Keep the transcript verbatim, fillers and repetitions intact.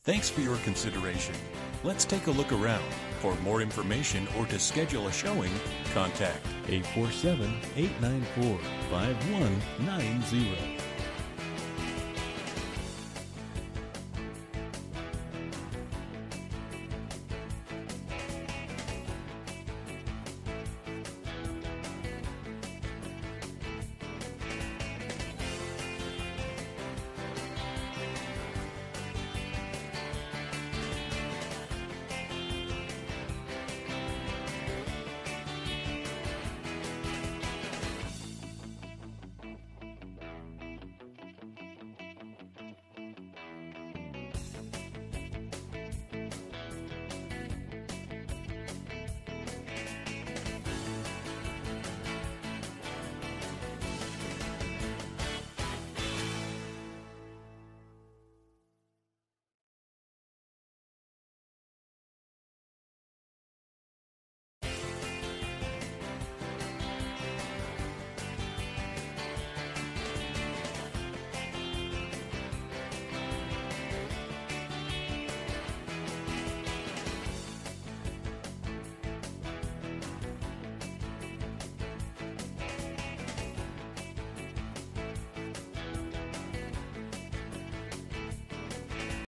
Thanks for your consideration. Let's take a look around. For more information or to schedule a showing, contact eight four seven, eight nine four, five one nine zero.